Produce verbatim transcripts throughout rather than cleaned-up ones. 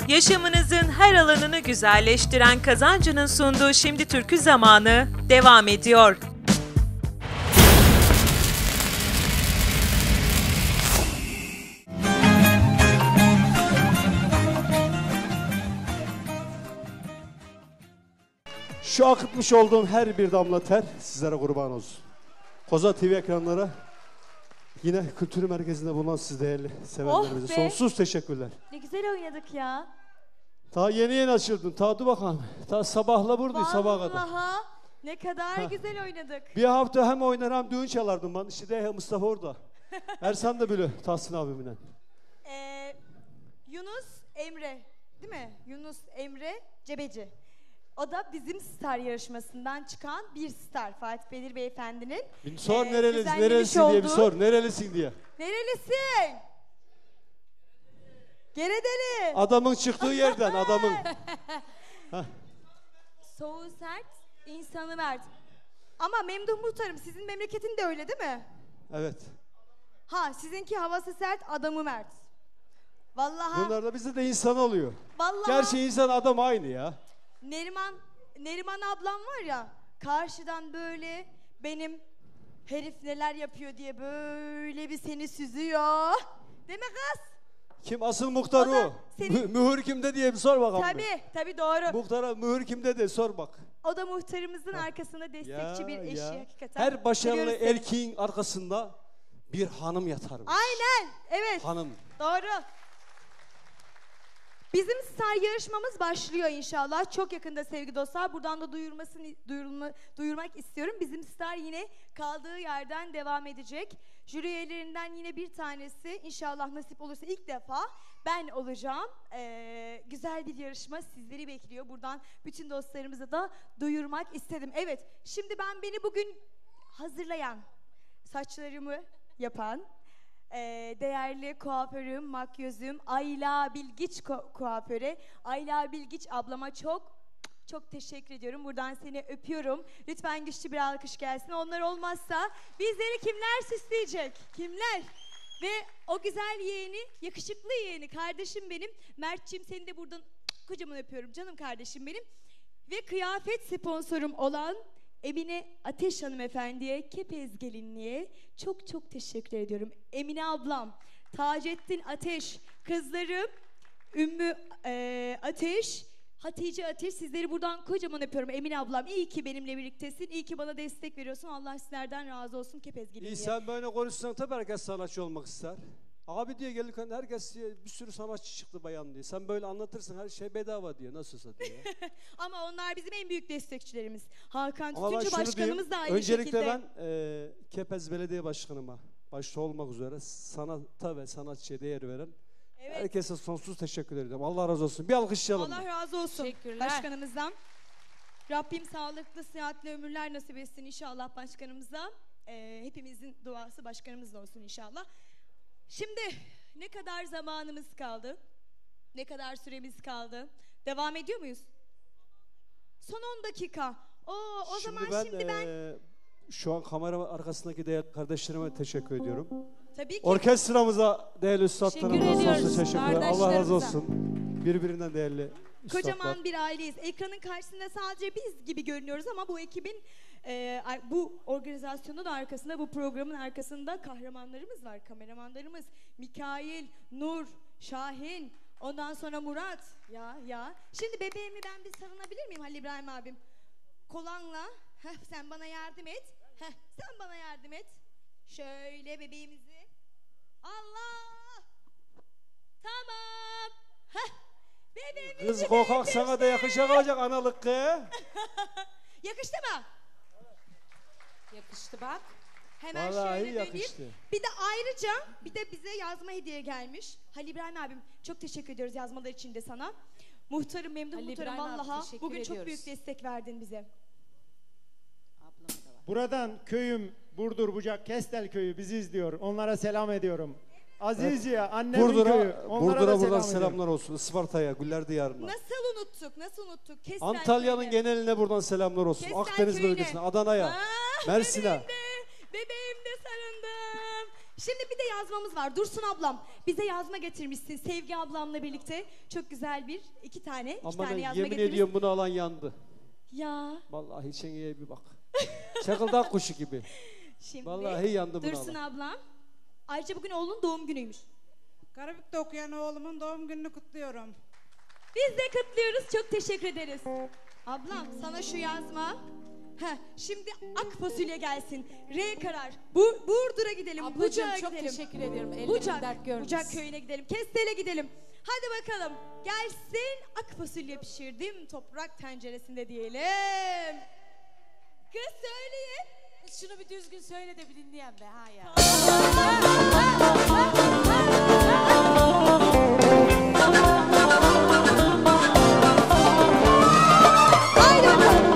Yaşamınızın her alanını güzelleştiren Kazancı'nın sunduğu Şimdi Türkü Zamanı devam ediyor. Şu akıtmış olduğum her bir damla ter sizlere kurban olsun. Koza T V ekranları, yine kültür merkezinde bulunan siz değerli sevenlerimize oh sonsuz teşekkürler. Ne güzel oynadık ya. Ta yeni yeni açıldın. Ta dur bakalım. Ta sabahla buradayız, sabaha kadar. Vallahi ne kadar ha. güzel oynadık. Bir hafta hem oynar hem düğün çalardım ben. İşte de Mustafa orada. Ersan da böyle Tahsin abimle. Ee, Yunus Emre değil mi? Yunus Emre Cebeci. O da bizim star yarışmasından çıkan bir star. Fatih Belir Beyefendi'nin. Bir sor e, nerelisin, nerelisin olduğu... diye bir sor. Nerelisin diye. Nerelisin? Geredeli. Adamın çıktığı yerden, adamın. Soğuğu sert, insanı mert. Ama Memduh Muhtarım, sizin memleketin de öyle değil mi? Evet. Ha, sizinki havası sert, adamı mert. Vallahi. Bunlar da bizde de insan oluyor. Vallahi. Gerçi insan adam aynı ya. Neriman, Neriman ablam var ya, karşıdan böyle benim herif neler yapıyor diye böyle bir seni süzüyor. Değil mi kız? Kim asıl muhtar o? o? Senin... Mühür kimde diye bir sor bakalım. Tabii, tabii doğru. Muhtara mühür kimde de sor bak. O da muhtarımızın ha. arkasında destekçi ya, bir eşi ya. hakikaten. Her başarılı erkeğin arkasında bir hanım yatarmış. Aynen, evet. Hanım. Doğru. Bizim star yarışmamız başlıyor inşallah. Çok yakında sevgili dostlar. Buradan da duyurmasını duyurma, duyurmak istiyorum. Bizim star yine kaldığı yerden devam edecek. Jüri üyelerinden yine bir tanesi inşallah nasip olursa ilk defa ben olacağım. Ee, güzel bir yarışma sizleri bekliyor. Buradan bütün dostlarımıza da duyurmak istedim. Evet, şimdi ben beni bugün hazırlayan, saçlarımı yapan, Ee, değerli kuaförüm, makyözüm Ayla Bilgiç ku kuaföre. Ayla Bilgiç ablama çok çok teşekkür ediyorum. Buradan seni öpüyorum. Lütfen güçlü bir alkış gelsin. Onlar olmazsa bizleri kimler süsleyecek? Kimler? Ve o güzel yeğeni, yakışıklı yeğeni, kardeşim benim. Mert'ciğim, seni de buradan kocaman öpüyorum. Canım kardeşim benim. Ve kıyafet sponsorum olan Emine Ateş hanımefendiye, Kepez gelinliğe çok çok teşekkür ediyorum. Emine ablam, Taceddin Ateş, kızlarım Ümmü e, Ateş, Hatice Ateş, sizleri buradan kocaman öpüyorum. Emine ablam, iyi ki benimle birliktesin, iyi ki bana destek veriyorsun. Allah sizlerden razı olsun. Kepez gelinliğe. İyi, sen böyle konuşsan tabii herkes sanatçı olmak ister. Abi diye gelirken herkes diye bir sürü sanatçı çıktı bayan diye. Sen böyle anlatırsın, her şey bedava diyor. Nasılsa diyor. Ama onlar bizim en büyük destekçilerimiz. Hakan Tütüncü başkanımız da aynı öncelikle şekilde. Öncelikle ben e, Kepez Belediye Başkanıma başta olmak üzere sanata ve sanatçıya değer veren evet. herkese sonsuz teşekkür ediyorum. Allah razı olsun. Bir alkışlayalım. Allah razı olsun başkanımızdan. Rabbim sağlıklı, sıhhatli ömürler nasip etsin inşallah başkanımıza. E, hepimizin duası başkanımızla olsun inşallah. Şimdi ne kadar zamanımız kaldı? Ne kadar süremiz kaldı? Devam ediyor muyuz? Son on dakika. Oo, o şimdi zaman ben, şimdi ben... E, şu an kamera arkasındaki değerli kardeşlerime teşekkür ediyorum. Tabii ki. Orkestramıza değerli üstadlarımıza sonsuz teşekkürler. Allah razı olsun. Birbirinden değerli üstadlar. Kocaman bir aileyiz. Ekranın karşısında sadece biz gibi görünüyoruz ama bu ekibin Ee, bu organizasyonun arkasında, bu programın arkasında kahramanlarımız var, kameramanlarımız Mikail, Nur, Şahin, ondan sonra Murat. Ya ya. Şimdi bebeğimi ben bir sarılabilir miyim Halil İbrahim abim? Kolanla. Heh, sen bana yardım et. Heh, sen bana yardım et. Şöyle bebeğimizi. Allah. Tamam. Heh. Bebeğimizi. Kız kokak sana da yakışacak olacak analık ki. Yakıştı mı? Yakıştı bak. Hemen vallahi şöyle yakıştı. döneyim. Bir de ayrıca bir de bize yazma hediye gelmiş. Halil İbrahim abim çok teşekkür ediyoruz yazmalar için de sana. Muhtarım, Memduh Halil Muhtarım, İbrahim vallahi bugün ediyoruz. çok büyük destek verdin bize. Buradan köyüm Burdur Bucak Kestel köyü bizi izliyor. Onlara selam ediyorum. Azizce evet. Annemin Burdur'a, köyü. Onlara Burdur'a da buradan selam selamlar olsun. Isparta'ya, Güller Diyarı'na. Nasıl unuttuk? Nasıl unuttuk? Kestel Antalya'nın köyüne. geneline buradan selamlar olsun. Kestel Akdeniz köyüne. Bölgesine, Adana'ya, Mersin'e. Bebeğim de, bebeğim de sarındım. Şimdi bir de yazmamız var. Dursun ablam bize yazma getirmişsin. Sevgi ablamla birlikte çok güzel bir iki tane, iki Aman tane yazma yemin getirmiş. ediyorum bunu alan yandı. Ya. Vallahi çengeye bir bak. Çakıldak kuşu gibi. Şimdi Vallahi yandı bunu Dursun alan. ablam. Ayrıca bugün oğlunun doğum günüymüş. Karabük'te okuyan oğlumun doğum gününü kutluyorum. Biz de kutluyoruz. Çok teşekkür ederiz. Ablam sana şu yazma. Heh, şimdi ak fasulye gelsin. R karar. Bu Burdur'a gidelim. Ablacığım Bucak'a çok gidelim. teşekkür ediyorum. Ellerin Bucak, dert görmesin. Bucak köyüne gidelim. Kestel'e gidelim. Hadi bakalım. Gelsin ak fasulye pişirdim toprak tenceresinde diyelim. Kız söyleyin. Şunu bir düzgün söyle de bir dinleyen be ha ya. Haydi bakalım.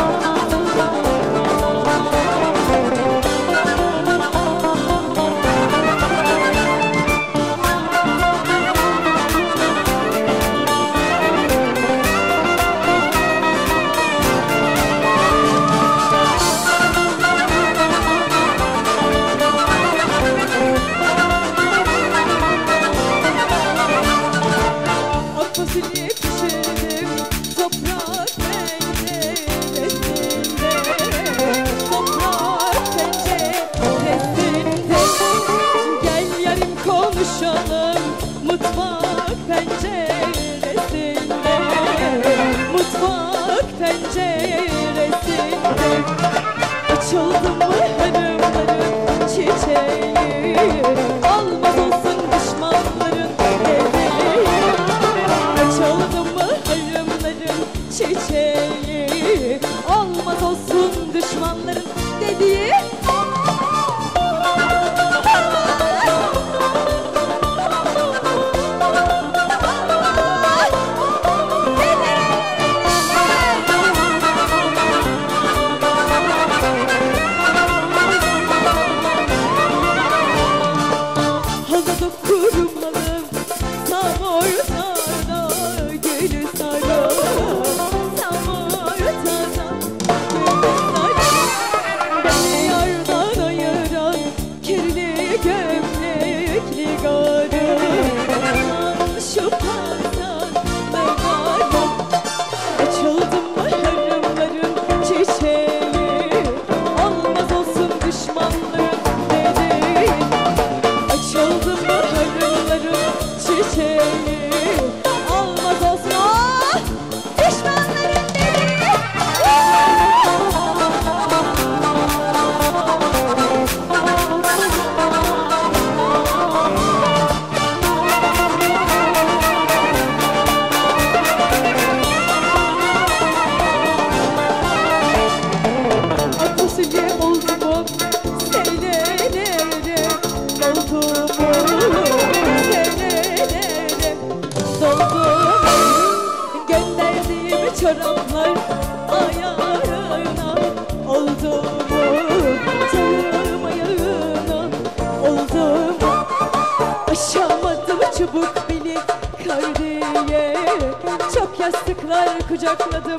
Fasulye pişirdim toprak tenceresinde, toprak tenceresinde. Gel yarim konuşalım mutfak penceresinde, mutfak penceresinde. Açıldı mı hanımların çiçeği, almaz olsun düşmanların dediği. Açıldı mı harımların çiçeği, olmaz olsun düşmanların dediği. Havada kurumalım tam ortada gülü sarı, tam ortada gülü sarı. Beni yardan ayıran kirli gömlekli garı, şu pardan megarı. Açıldı mı harımların çiçeği, olmaz olsun düşmanların dediği. Açıldı mı harımların çiçeği, olmaz olsun ah, düşmanların dediği. Ak fasulye oldu mu senelere, doldu mu senelere, doldu mu gönderdiğim çoraplar ayağına, oldu mu canım ayağına, oldu mu aşamadım çubuk bile kar diye, çok yastıklar kucakladım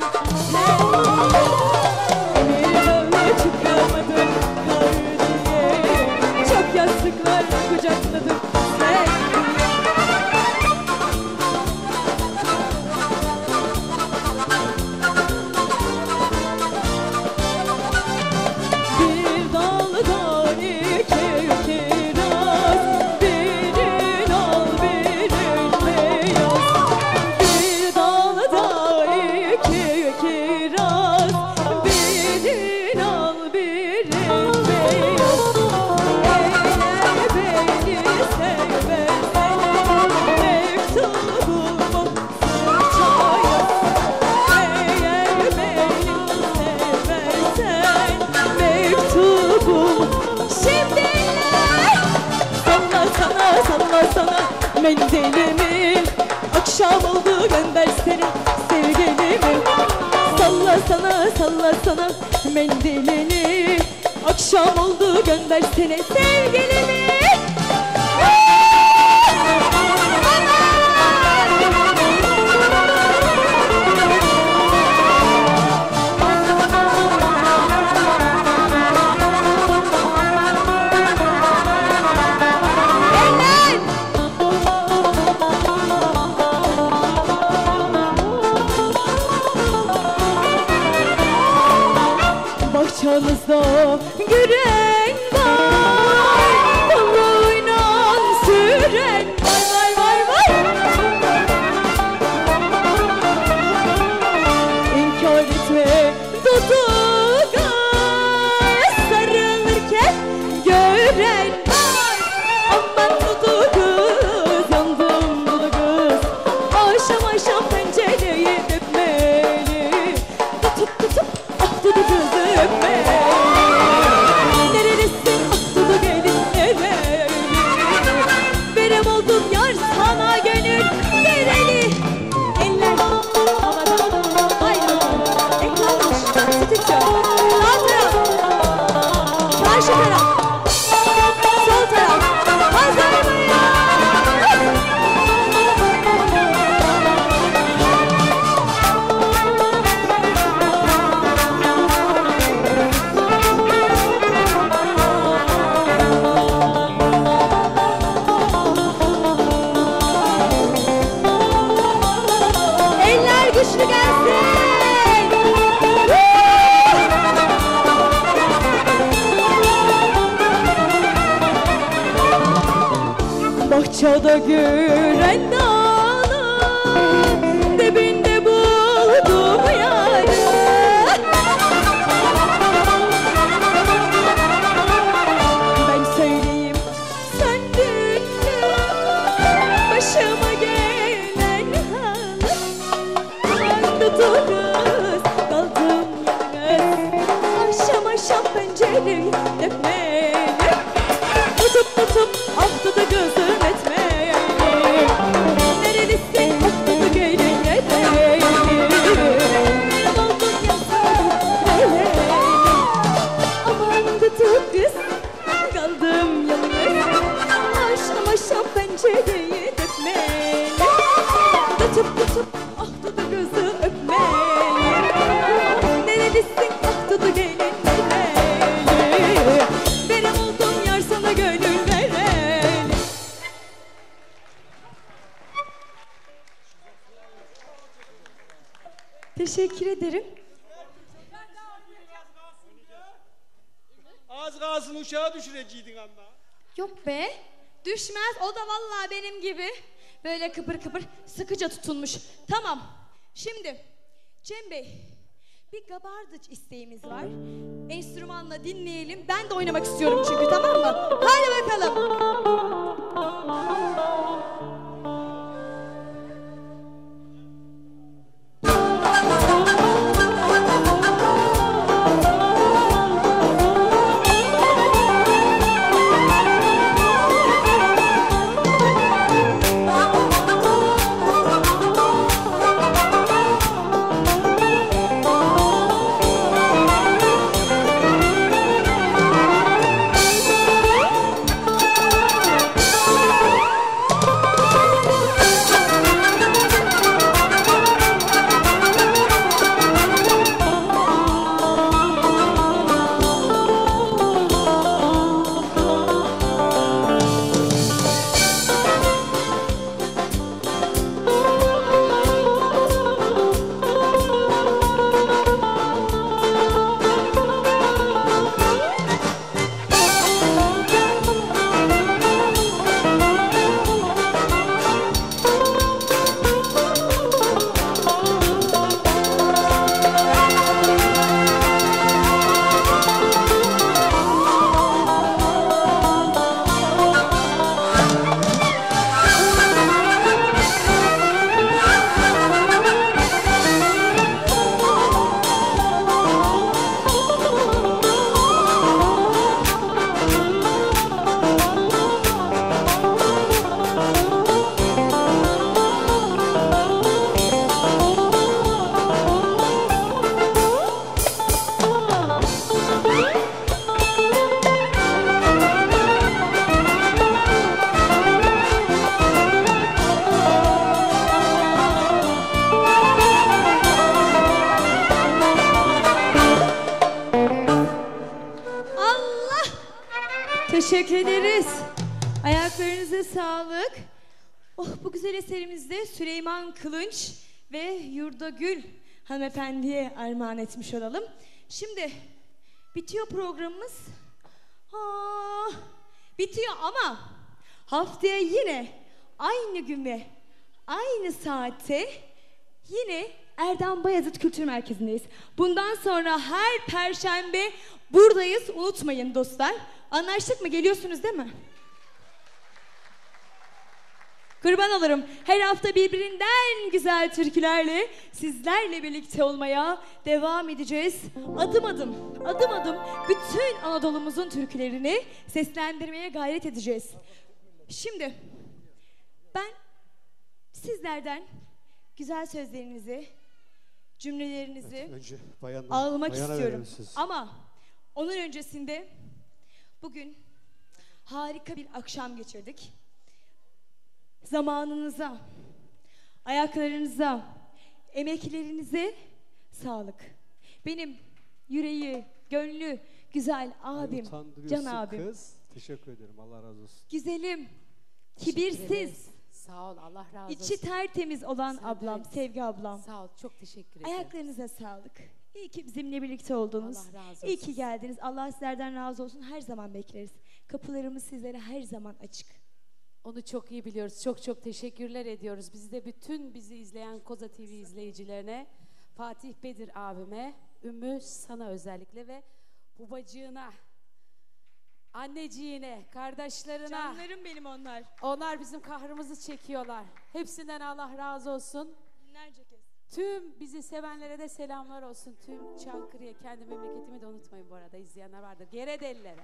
bir böyle çıkamadım kar diye, çok yastıklar kucakladım sen diye. Bir dalda iki kiraz, birin al birin beyaz. Bir dalda iki kiraz, birin al birin beyaz. Eğer beni sevmezsen mektubumu sırça yaz. Eğer beni sevmezsen mektubumu. Şimdi salla sana salla sana mendilimi, akşam oldu gönder senin sevgilimi. Salla sana salla sana mendilini, akşam oldu gönder senin sevgilimi. aramızda gören var, koluyla süren var var var var. İnkar etme Dudu'ya, sarılırken gören var. Aman Dudu kız, yandım Dudu kız, aşam aşam pencereyi öpmeli, tutup tutup ah Dudu kızı öpmeli. Nerelisin ah Dudu gelin nereli, verem oldum yar sana gönül vereli. Eller havada, haydi ekranlar, stüdyo, sağ taraf, karşı taraf, sol taraf, hazır mıyız? Eller güçlü gelsin. Bahçede gören dağlar, dibinde buldum yarı. Ben söyleyeyim sen dinle, başıma gelen halı. Ben Dudu kız, kaldım yalnız, aşam aşam pencereyi öpmeli, tutup tutup ah Dudu kızım etmeli. Nerelisin ah Dudu gelin nereli, benim oldun yasak nereli. Aman Dudu kız, kaldım yalnız, aşam aşam pencereyi öpmeli, tutup tutup ah Dudu kızı öpmeli. Nerelisin ah Dudu gelin nereli, benim oldum yar sana gönül vereli. Teşekkür ederim. Az kalsın uçağa düşüreceydin ama. Yok be, düşmez. O da vallahi benim gibi böyle kıpır kıpır sıkıca tutunmuş. Tamam, şimdi Cem Bey, bir gabardıç isteğimiz var. Enstrümanla dinleyelim. Ben de oynamak istiyorum çünkü, tamam mı? Hadi bakalım. Teşekkür ederiz. Ayaklarınıza sağlık. Oh, bu güzel eserimizde Süleyman Kılınç ve Yurda Gül hanımefendiye armağan etmiş olalım. Şimdi Bitiyor programımız. Aa, bitiyor ama haftaya yine aynı gün ve aynı saatte yine Erdem Bayezid Kültür Merkezi'ndeyiz. Bundan sonra her perşembe buradayız. Unutmayın dostlar. Anlaştık mı? Geliyorsunuz değil mi? Kurban olurum. Her hafta birbirinden güzel türkülerle sizlerle birlikte olmaya devam edeceğiz. Adım adım, adım adım bütün Anadolu'muzun türkülerini seslendirmeye gayret edeceğiz. Şimdi ben sizlerden güzel sözlerinizi, cümlelerinizi Önce bayanlar, almak bayana istiyorum. verelim söz. Ama onun öncesinde bugün harika bir akşam geçirdik. Zamanınıza, ayaklarınıza, emeklerinize sağlık. Benim yüreği, gönlü güzel abim, Utandırıyorsun Can abim. kız. Teşekkür ederim. Allah razı olsun. Güzelim, Teşekkür ederiz. kibirsiz, Sağ ol, Allah razı olsun. içi tertemiz olan Sen ablam, öylesin. Sevgi ablam. Sağ ol, çok teşekkür ederim. Ayaklarınıza sağlık. İyi ki bizimle birlikte oldunuz. Allah razı İyi olsun. ki geldiniz. Allah sizlerden razı olsun. Her zaman bekleriz. Kapılarımız sizlere her zaman açık. Onu çok iyi biliyoruz. Çok çok teşekkürler ediyoruz. Biz de bütün bizi izleyen Koza T V izleyicilerine, Fatih Bedir abime, Ümmü sana özellikle ve babacığına, anneciğine, kardeşlerine. Canlarım benim onlar. Onlar bizim kahrımızı çekiyorlar. Hepsinden Allah razı olsun. Binlerce kez. Tüm bizi sevenlere de selamlar olsun. Tüm Çankırı'ya, kendi memleketimi de unutmayın bu arada. İzleyenler vardır. Geredellilere.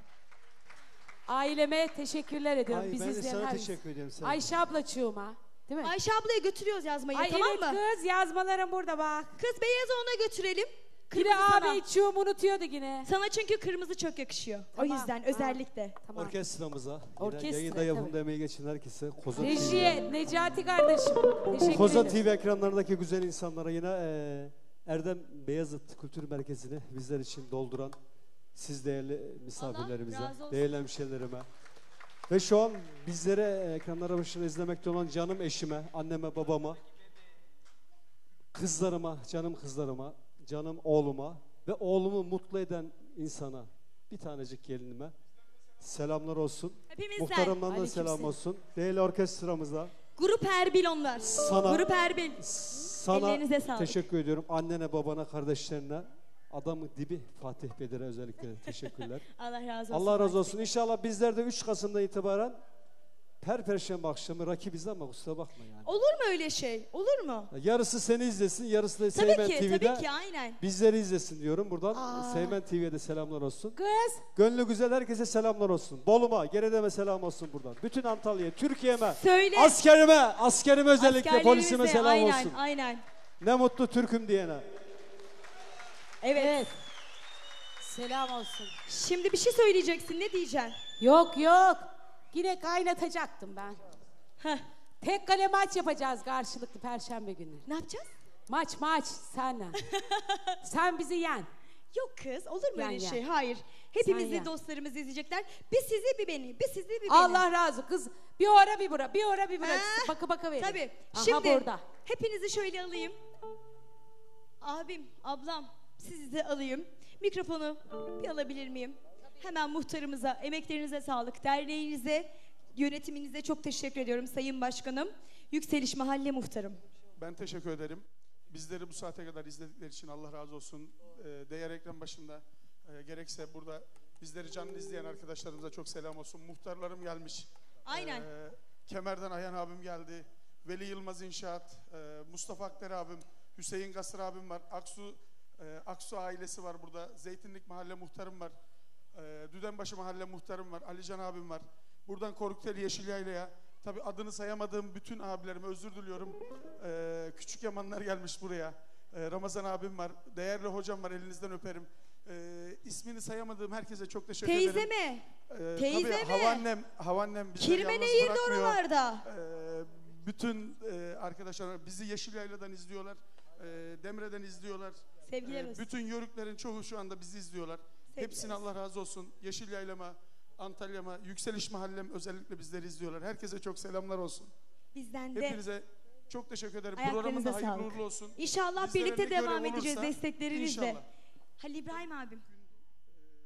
Aileme teşekkürler ediyorum. Ay, Bizi ben de izleyen sana her- teşekkür ediyorum. Sen. Ayşe ablacığıma. Değil mi? Ayşe ablaya götürüyoruz yazmayı, Ay tamam evet mı? kız, yazmalarım burada bak. Kız beyazı ona götürelim. Yine Kırmızı abi sana. içiyorum, unutuyordu yine. Sana çünkü kırmızı çok yakışıyor. Tamam, O yüzden tamam. özellikle. Tamam. Orkestramıza, yine Orkestra, yayında yapımda tabii. emeği geçen herkese, Koza T V'ye, Rejiye, Necati kardeşim. Teşekkür Koza ederim. T V ekranlarındaki güzel insanlara, yine eee, Erdem Beyazıt Kültür Merkezi'ni bizler için dolduran siz değerli misafirlerimize, Allah razı olsun. değerli hemşehrilerime ve şu an bizlere ekranlara başında izlemekte olan canım eşime, anneme, babama, kızlarıma, canım kızlarıma, canım oğluma ve oğlumu mutlu eden insana, bir tanecik gelinime selamlar olsun. Hepimizden. Muhtarımdan da Aleykümselam. selam olsun. Değerli orkestramıza, Grup Erbil onlar. Sana- Grup Erbil. sana Ellerinize sağlık. teşekkür ediyorum. Annene, babana, kardeşlerine, adamın dibi Fatih Bedir'e özellikle teşekkürler. Allah razı olsun. Allah razı olsun. İnşallah bizler de üç Kasım'da itibaren her perşembe akşamı rakibiz ama kusura bakma yani. Olur mu öyle şey? Olur mu? Yarısı seni izlesin, yarısı da Tabii Seymen ki, T V'de tabii ki aynen. bizleri izlesin diyorum. Buradan Aa. Seymen T V'ye de selamlar olsun. Kız. Gönlü güzel herkese selamlar olsun. Boluma, Geredem'e selam olsun buradan. Bütün Antalya'ya, Türkiye'me, Söyle. askerime, askerime özellikle, Askerlerimize, polisime selam aynen, olsun. Aynen. Ne mutlu Türk'üm diyene. Evet. Selam olsun. Şimdi bir şey söyleyeceksin. Ne diyeceksin? Yok yok. Yine kaynatacaktım ben. Heh. Tek kale maç yapacağız karşılıklı perşembe günü. Ne yapacağız? Maç maç senle. Sen bizi yen. Yok kız, olur mu Yan, öyle yan. şey? Hayır. Hepimizi yan. dostlarımız izleyecekler. Bir sizi bir beni, bir sizi bir beni. Allah razı kız. Bir ora bir bura, bir ora bir bura. Ha, Bakı bakı verin. Tabii. Aha Şimdi burada. hepinizi şöyle alayım. Abim, ablam, sizi de alayım. Mikrofonu bir alabilir miyim? Hemen muhtarımıza, emeklerinize sağlık, derneğinize, yönetiminize çok teşekkür ediyorum Sayın Başkanım. Yükseliş Mahalle Muhtarım. Ben teşekkür ederim. Bizleri bu saate kadar izledikleri için Allah razı olsun. Ee, değer ekran başında e, gerekse burada bizleri canlı izleyen arkadaşlarımıza çok selam olsun. Muhtarlarım gelmiş. Aynen. Ee, Kemer'den Ayhan abim geldi. Veli Yılmaz İnşaat, e, Mustafa Akder abim, Hüseyin Gasır abim var. Aksu e, Aksu ailesi var burada. Zeytinlik Mahalle Muhtarım var. E, Düdenbaşı Mahalle Muhtarım var. Alican abim var. Buradan Korkuteli Yeşilyayla'ya, tabi adını sayamadığım bütün abilerime özür diliyorum. Ee, küçük Yamanlar gelmiş buraya. Ee, Ramazan abim var. Değerli hocam var, elinizden öperim. Ee, ismini sayamadığım herkese çok teşekkür Teyze ederim. mi? Ee, Teyze tabii mi? Havannem, havannem bizleri Kirme yalnız nehirde bırakmıyor. oralarda. Ee, bütün e, arkadaşlar bizi Yeşilyayla'dan izliyorlar. Ee, Demre'den izliyorlar. Sevgiler Ee, olsun. bütün yörüklerin çoğu şu anda bizi izliyorlar. Sevgiler Hepsine olsun. Allah razı olsun. Yeşilyayla'ma, Antalya'ma, Yükseliş Mahallem özellikle bizleri izliyorlar. Herkese çok selamlar olsun. Bizden de Hepinize çok teşekkür ederim. Ayaklarınıza Programın da hayırlı sağlık. uğurlu olsun. İnşallah Bizlere birlikte ne görev devam edeceğiz olursa desteklerinizle. inşallah. Halil İbrahim abim.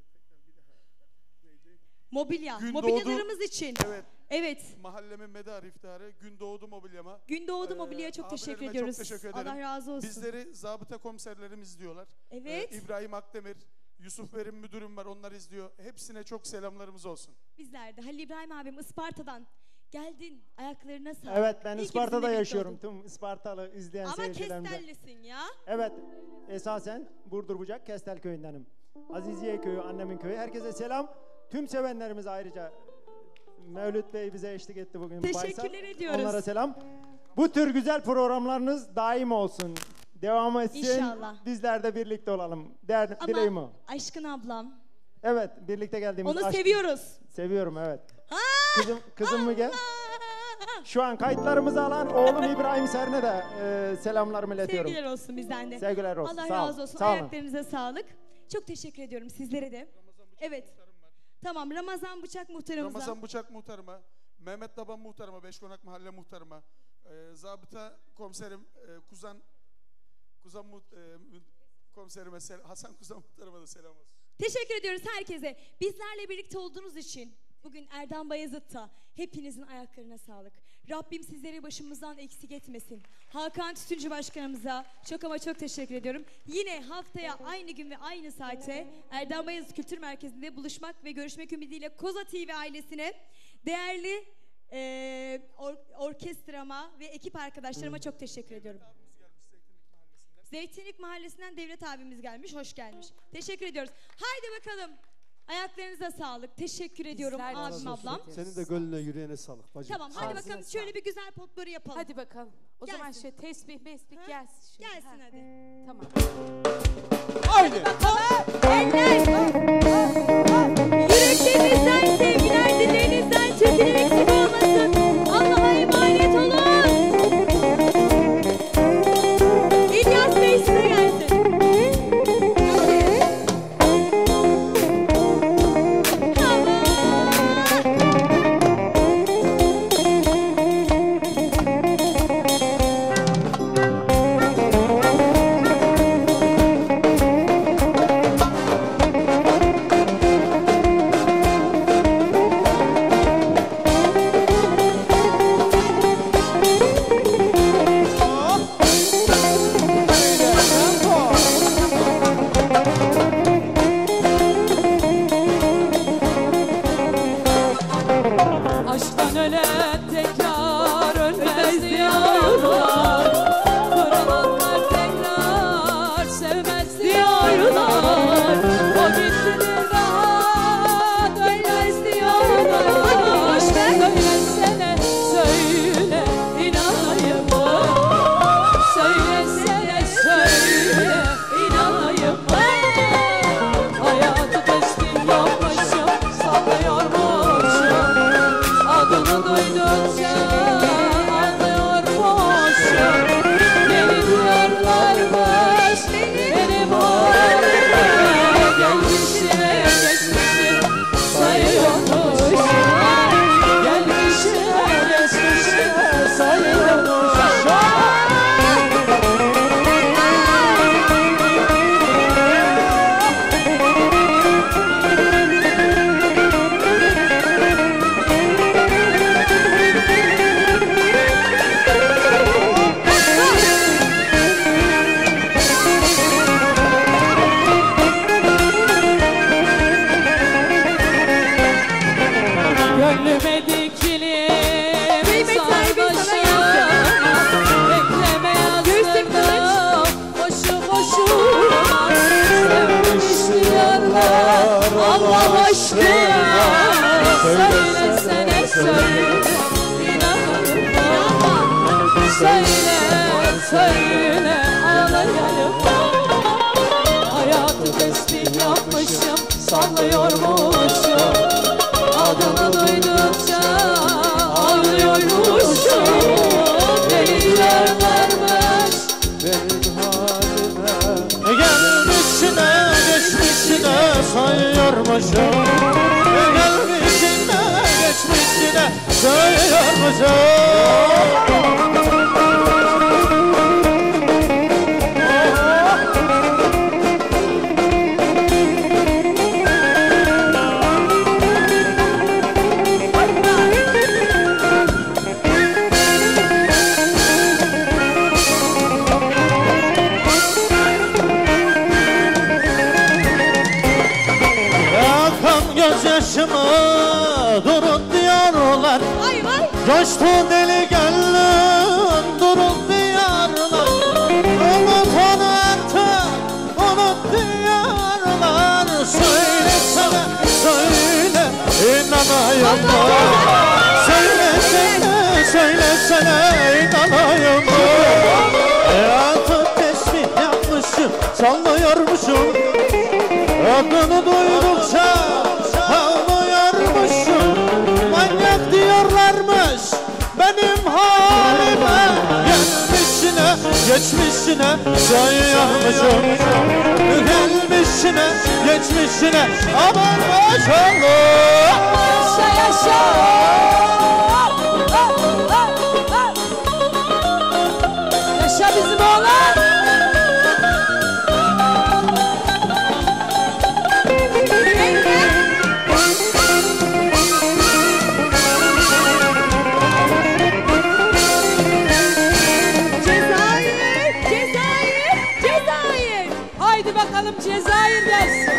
Mobilya. Gün Mobilyalarımız doğdu. için. Evet. Evet. Mahallemin medarı iftiharı Gün Doğdu Mobilyama. Gün Doğdu Ee, Mobilya'ya çok teşekkür abilerime ediyoruz. Çok teşekkür ederim. Allah razı olsun. Bizleri zabıta komiserlerim izliyorlar. Evet. Ee, İbrahim Akdemir, Yusuf Verim müdürüm var, onlar izliyor. Hepsine çok selamlarımız olsun. Bizler de. Halil İbrahim abim Isparta'dan geldin. Ayaklarına sağlık. Evet, ben İyi ki Isparta'da bizimle yaşıyorum. birlikte oldun. Tüm Ispartalı izleyen Ama seyircilerimize. Kestellisin ya. Evet, esasen Burdur Bucak Kestel köyündenim. Aziziye köyü, annemin köyü. Herkese selam. Tüm sevenlerimize ayrıca Mevlüt Bey bize eşlik etti bugün. Teşekkürler Baysal. ediyoruz. Onlara selam. Bu tür güzel programlarınız daim olsun. Devam etsin. İnşallah. Bizler de birlikte olalım. Der, Ama dileğim o. aşkın ablam. Evet, birlikte geldiğimiz Onu aşk- seviyoruz. Seviyorum, evet. Ha! Kızım, kızım mı gel? Şu an kayıtlarımızı alan oğlum İbrahim Serne de e, selamlarımı iletiyorum. Sevgiler olsun bizden de. Sevgiler olsun. Allah Sağ ol. razı olsun. Sağ olun. Ayaklarınıza sağlık. Çok teşekkür ediyorum sizlere de. Evet. Tamam, Ramazan Bıçak muhtarımıza. Ramazan Bıçak muhtarıma, Mehmet Taban muhtarıma, Beşkonak Mahalle muhtarıma, e, zabıta komiserim e, Kuzan Kuzan muht, e, komiserime, sel- Hasan Kuzan muhtarıma da selam olsun. Teşekkür ediyoruz herkese. Bizlerle birlikte olduğunuz için bugün Erdem Bayezid'ta hepinizin ayaklarına sağlık. Rabbim sizleri başımızdan eksik etmesin. Hakan Tütüncü Başkanımıza çok ama çok teşekkür ediyorum. Yine haftaya aynı gün ve aynı saate Erdem Bayezid Kültür Merkezi'nde buluşmak ve görüşmek ümidiyle Koza T V ailesine, değerli e, or, orkestrama ve ekip arkadaşlarıma çok teşekkür ediyorum. Zeytinlik Mahallesi'nden Devlet abimiz gelmiş, hoş gelmiş. Teşekkür ediyoruz. Haydi bakalım. Ayaklarınıza sağlık. Teşekkür ediyorum Bizler de abim teşekkür ablam. ediyoruz. Senin de gönlüne yüreğine sağlık bacım. Tamam hadi Ağzına bakalım sağlık. şöyle bir güzel potpourri yapalım. Hadi bakalım. O zaman Gelsin. şey tesbih mesbih Ha? gelsin. Şimdi. Gelsin Ha. hadi. Tamam. Haydi. Yüreklerinizden sevgiler, dillerinizden çekilir eksik olmasın. Allah'a emanet olun. İlyas Bey size gelsin. Aşktan ölen tekrar ölmez diyorlar. Kırılanlar tekrar sevmez diyorlar. O gittiler daha dönmez diyorlar. Söylesene söyle inanayım mı? Söylesene söyle inanayım mı? Hayatı tesbih yapmışım, sallıyormuşum. Adını duydukça anlıyormuşum. Beni diyorlarmış, benim halime. Gelmişine geçmişi sayıyormuşum. Gelmişine geçmişi sayıyormuşum. Gönlüme dikilim sarmaşım. Bekleme yazdırdım boşu boşuna. Sevmiş diyorlar Allah aşkına. Söylesene söyle inanayım mı? Söyle söyle ağlayayım mı? Hayatı tesbih yapmışım, sallıyormuşum. Adını duydukça ağlıyormuşum. Beni derlermiş Benim halime. Gelmişine geçmişine sayıyormuşum. Gelmişine geçmişine sayıyormuşum. başımı durun diyorlar. Vay vay. Coştu deli gönlüm durun diyorlar. Unut onu artık unut diyorlar. Söylesene söyle inanayım mı? Söylesene söylesene inanayım mı? Hayatı tesbih yapmışım sallıyormuşum. Adını duydukça ağlıyormuşum. Manyak diyorlarmış benim halime. Gelmişine geçmişine sayıyormuşum. Gelmişine geçmişine aman maşallah. Yaşa yaşa. Yaşa bizim oğlan. Haydi bakalım Cezayir gelsin.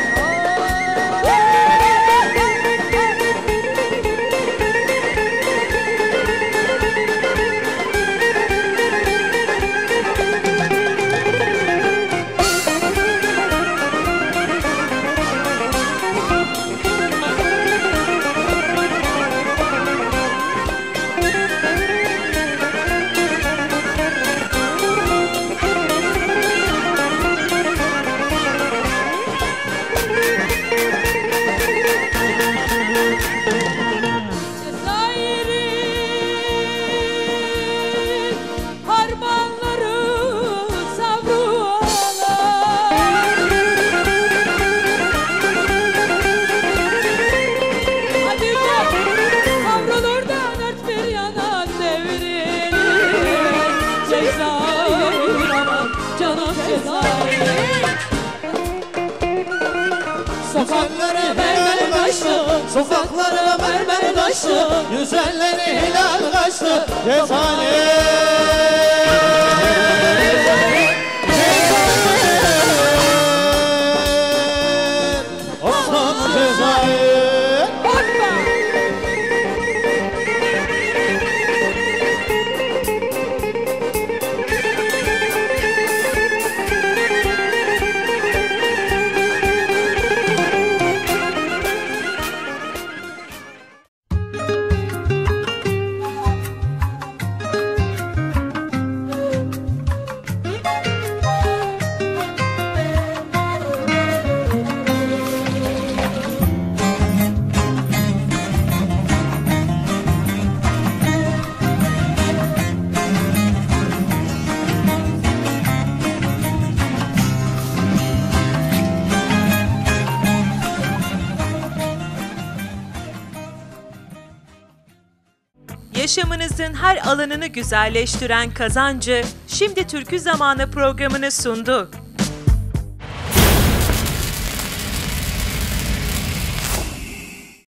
Sokakları mermer kaçtı, sokaklara mermer kaçtı, güzelleri hilal kaçtı. Cezayir, Cezayir, Osman Cezayir. Bakma. Yaşamınızın her alanını güzelleştiren Kazancı, Şimdi Türkü Zamanı programını sundu.